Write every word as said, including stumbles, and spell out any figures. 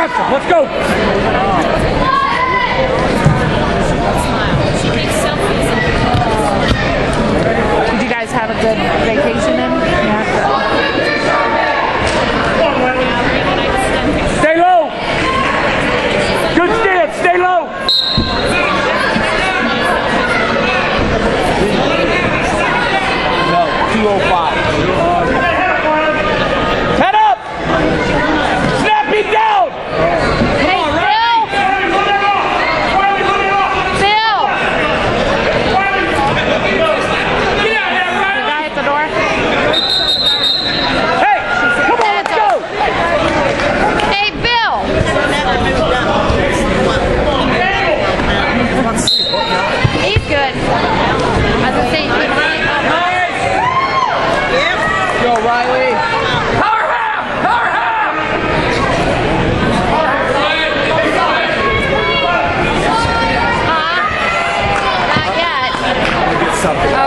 Disruption. Let's go. Did you guys have a good vacation in? Yeah. Stay low. Good stance. Stay low. No, two oh five. Head up. Snapping down. Hey, Bill. Bill. The guy at the door. Hey, come on, let's go. Hey, Bill. He's good. I was saying, Go, Riley. Power half! Power half! uh, not yet. Something.